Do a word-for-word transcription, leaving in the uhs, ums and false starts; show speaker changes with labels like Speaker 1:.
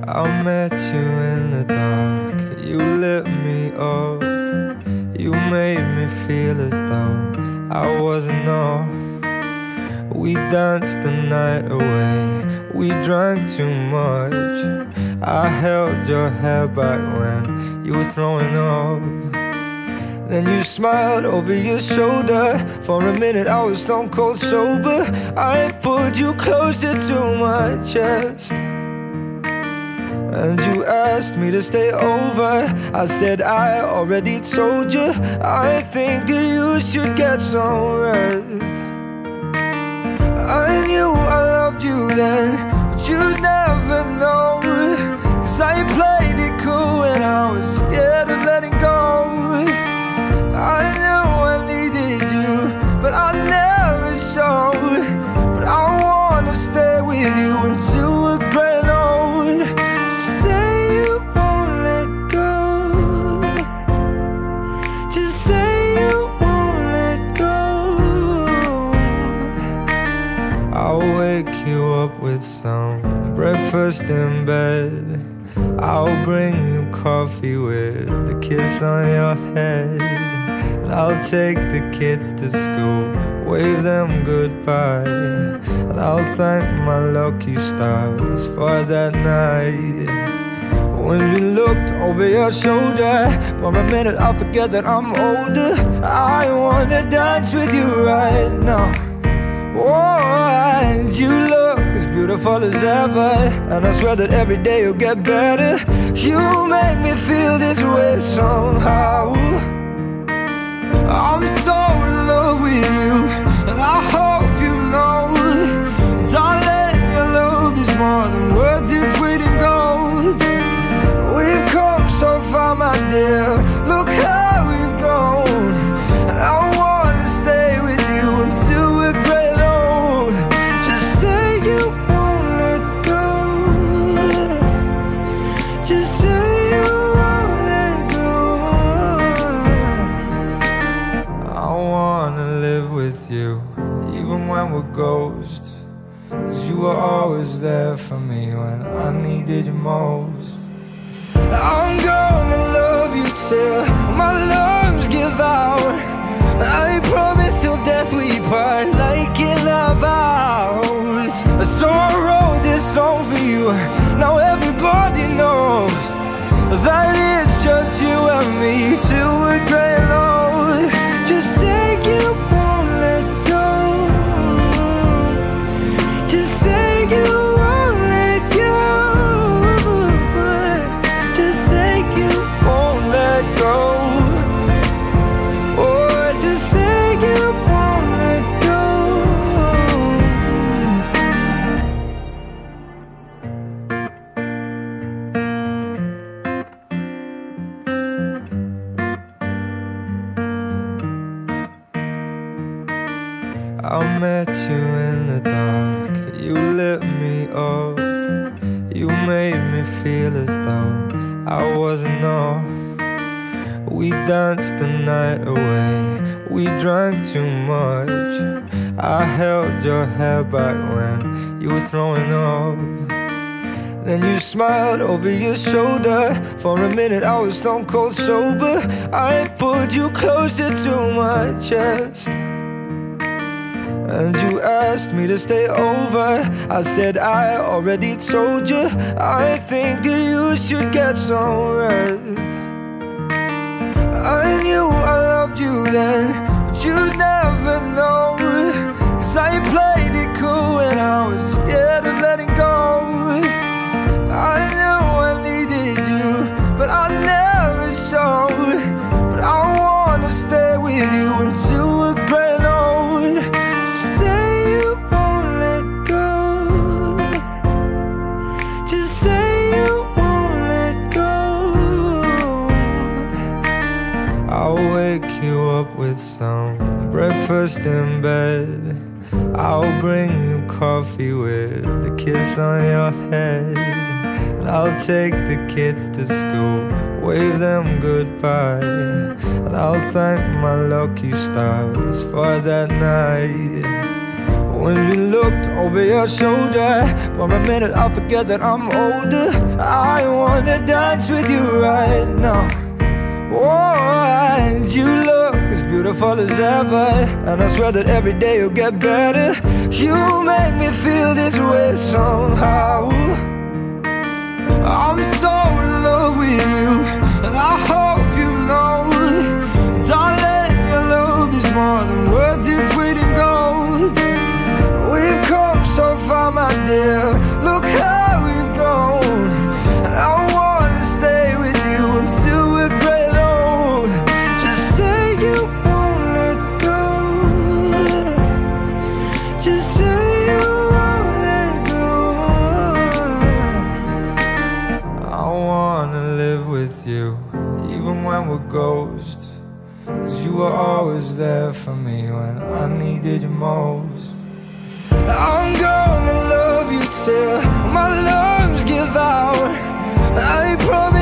Speaker 1: I met you in the dark, you lit me up. You made me feel as though I wasn't off. We danced the night away, we drank too much. I held your hair back when you were throwing up. Then you smiled over your shoulder. For a minute I was stone cold sober. I pulled you closer to my chest, and you asked me to stay over. I said I already told you, I think that you should get some rest. I knew I loved you then, but you'd never know, 'cause I played it cool when I was scared of letting go. I knew I needed you, but I never showed. But I wanna stay with you until we're growing old. Just say you won't let go. Just say you won't let go. I'll wake you up with some breakfast in bed. I'll bring you coffee with a kiss on your head. And I'll take the kids to school, wave them goodbye. And I'll thank my lucky stars for that night. When you looked over your shoulder, for a minute I forget that I'm older. I wanna dance with you right now. Oh, and you look as beautiful as ever, and I swear that every day you'll get better. You make me feel this way somehow. I'm so in love with you, and I hope you know, darling, your love is more than worth its weight in gold. We've come so far, my dear, look how we've grown. And I wanna stay with you until we're great old. Just say you won't let go. Just say you won't let go. I wanna live with you, even when we're ghosts, 'cause you were always there for me when I needed you most. I'm gonna love you till my lungs give out. I promise till death we part, like in our vows. So I wrote this song for you, now everybody knows that it's just you and me till we're grey and old. Just say you won't let go. Just say you won't let go. Just say you won't let go. Oh, just say you won't let go. I met you in the dark, you lit me up. You made me feel as though I wasn't off. We danced the night away, we drank too much. I held your hair back when you were throwing up. Then you smiled over your shoulder. For a minute I was stone cold sober. I pulled you closer to my chest, and you asked me to stay over. I said I already told you, I think that you should get some rest. I knew I loved you then, but you'd never know, 'cause I played it cool when I was scared of letting go. I knew I needed you, but I never showed. But I wanna stay with you until we're growing old. Say you won't let go. Just say you won't let go. I'll wake you up with some breakfast in bed. I'll bring you coffee with a kiss on your head. And I'll take the kids to school, wave them goodbye. And I'll thank my lucky stars for that night. when you looked over your shoulder. For a minute I forget that I'm older. I wanna dance with you right now. Oh, and you look as beautiful as ever, and I swear that every day you'll get better. You make me feel this way somehow. I'm so in love with you, and I hope you know, darling, your love is more than worth its weight in gold. We've come so far, my dear, look how we've grown. And I wanna stay with you until we're great old. Just say you won't let go. Just say you won't let go. I wanna live with you, even when we're ghosts. Cause you were always there for me when I needed you most. I'm gonna love you till my lungs give out. I promise